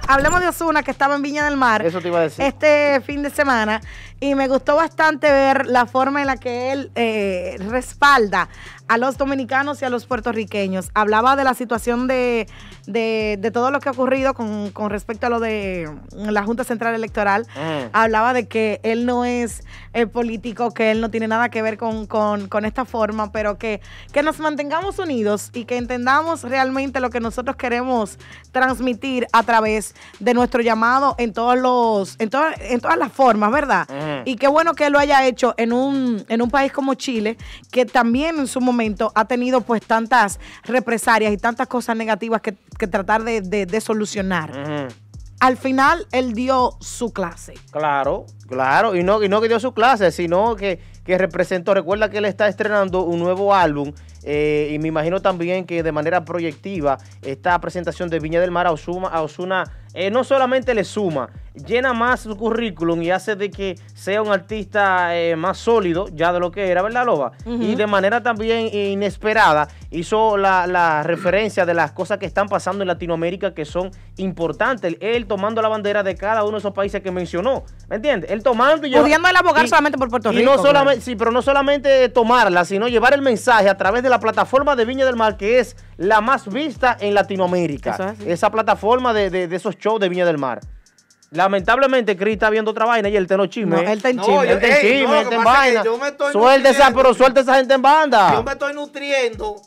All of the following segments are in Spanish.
hablemos de Ozuna, que estaba en Viña del Mar. Eso te iba a decir. Este fin de semana. Y me gustó bastante ver la forma en la que él respalda a los dominicanos y a los puertorriqueños. Hablaba de la situación de todo lo que ha ocurrido con respecto a lo de la Junta Central Electoral. Hablaba de que él no es político, que él no tiene nada que ver con esta forma, pero que nos mantengamos unidos y que entendamos realmente lo que nosotros queremos transmitir a través de nuestro llamado en todas las formas, ¿verdad? Y qué bueno que él lo haya hecho en un país como Chile, que también en su momento ha tenido pues tantas represalias y tantas cosas negativas que tratar de solucionar. Al final, él dio su clase. Claro, y no que dio su clase, sino que representó. Recuerda que él está estrenando un nuevo álbum y me imagino también que de manera proyectiva esta presentación de Viña del Mar a Ozuna no solamente le suma, llena más su currículum y hace de que sea un artista más sólido ya de lo que era, ¿verdad, Loba? Y de manera también inesperada hizo la referencia de las cosas que están pasando en Latinoamérica que son importantes. Él tomando la bandera de cada uno de esos países que mencionó, ¿me entiendes? Él tomando y pudiendo él abogar solamente por Puerto Rico. No solamente, sí, pero no solamente tomarla, sino llevar el mensaje a través de la plataforma de Viña del Mar, que es la más vista en Latinoamérica. Esa plataforma de esos shows de Viña del Mar. Lamentablemente, Cris está viendo otra vaina y él está en los chismes. No, él está en chisme. Él está en chisme, él está en vaina. Suelta esa gente en banda. Yo me estoy nutriendo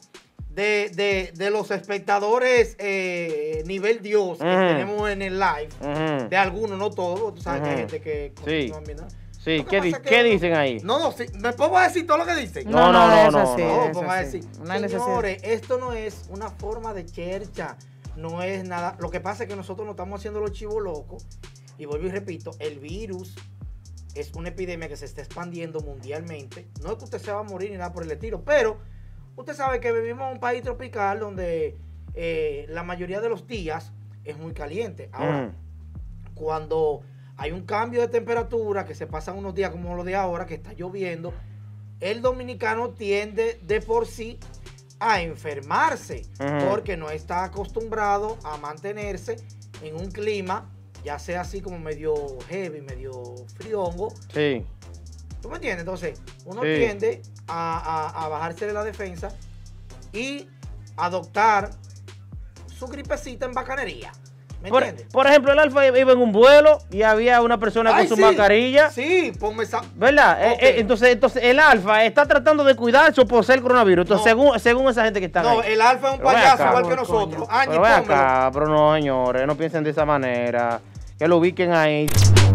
de los espectadores nivel Dios que tenemos en el live. De algunos, no todos. Tú sabes que hay gente que continúa viendo. Sí, ¿qué dicen ahí? No, sí, ¿me pongo a decir todo lo que dicen? No. Pongo a decir. Señores, esto no es una forma de chercha. No es nada. Lo que pasa es que nosotros no estamos haciendo los chivos locos. Y vuelvo y repito, el virus es una epidemia que se está expandiendo mundialmente. No es que usted se va a morir ni nada por el estilo, pero usted sabe que vivimos en un país tropical donde la mayoría de los días es muy caliente. Ahora, cuando hay un cambio de temperatura, que se pasan unos días como los de ahora, que está lloviendo, el dominicano tiende de por sí a enfermarse, porque no está acostumbrado a mantenerse en un clima, ya sea así como medio heavy, medio friongo. Sí. ¿Tú me entiendes? Entonces, uno tiende a bajarse de la defensa y adoptar su gripecita en bacanería. ¿Me entiendes? Por ejemplo, el Alfa iba en un vuelo y había una persona con su mascarilla. Sí, ponme esa. ¿Verdad? Entonces el Alfa está tratando de cuidarse por ser coronavirus. Entonces, según esa gente que está ahí. No, el Alfa es un payaso igual que nosotros. Pero no, señores, no piensen de esa manera. Que lo ubiquen ahí.